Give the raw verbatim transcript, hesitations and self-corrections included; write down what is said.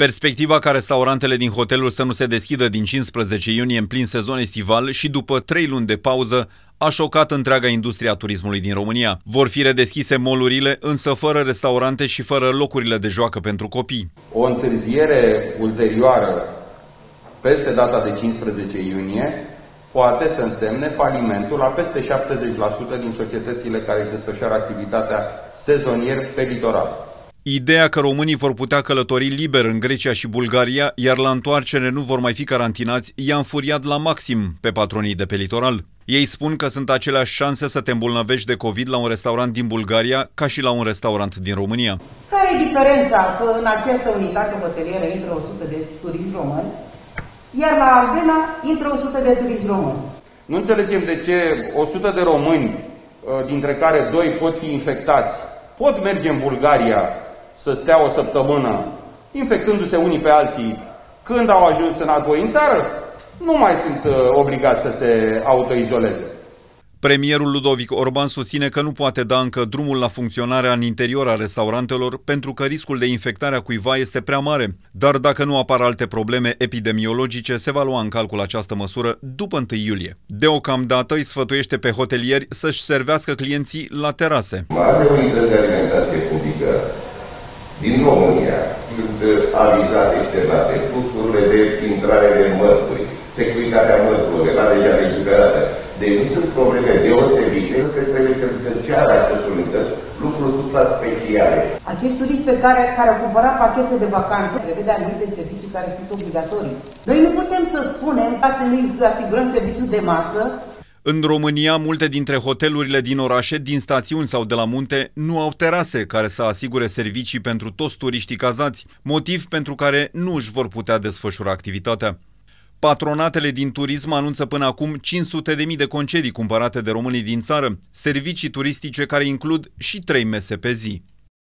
Perspectiva ca restaurantele din hoteluri să nu se deschidă din cincisprezece iunie în plin sezon estival și după trei luni de pauză a șocat întreaga industrie a turismului din România. Vor fi redeschise mall-urile, însă fără restaurante și fără locurile de joacă pentru copii. O întârziere ulterioară peste data de cincisprezece iunie poate să însemne falimentul la peste șaptezeci la sută din societățile care își desfășoară activitatea sezonier pe litoral. Ideea că românii vor putea călători liber în Grecia și Bulgaria, iar la întoarcere nu vor mai fi carantinați, i-a înfuriat la maxim pe patronii de pe litoral. Ei spun că sunt aceleași șanse să te îmbolnăvești de COVID la un restaurant din Bulgaria ca și la un restaurant din România. Care e diferența că în această unitate hotelieră intră o sută de turiști români, iar la Ardena intră o sută de turiști români? Nu înțelegem de ce o sută de români, dintre care doi pot fi infectați, pot merge în Bulgaria să stea o săptămână, infectându-se unii pe alții, când au ajuns înapoi în țară, nu mai sunt uh, obligați să se autoizoleze. Premierul Ludovic Orban susține că nu poate da încă drumul la funcționarea în interior a restaurantelor pentru că riscul de infectare a cuiva este prea mare. Dar dacă nu apar alte probleme epidemiologice, se va lua în calcul această măsură după întâi iulie. Deocamdată îi sfătuiește pe hotelieri să-și servească clienții la terase. Are o intră de alimentație publică din România. Sunt avizate și semnate fluxurile de intrare de mărfuri, securitatea mărfurilor, la legea legiferată. Deci nu sunt probleme deosebite, că trebuie să se ceară acestor unități lucruri supra-speciale. Acești turiști pe care, care au cumpărat pachete de vacanțe, prevede anumite servicii care sunt obligatorii. Noi nu putem să spunem că să asigurăm serviciul de masă. În România, multe dintre hotelurile din orașe, din stațiuni sau de la munte nu au terase care să asigure servicii pentru toți turiștii cazați, motiv pentru care nu își vor putea desfășura activitatea. Patronatele din turism anunță până acum cinci sute de mii de concedii cumpărate de românii din țară, servicii turistice care includ și trei mese pe zi.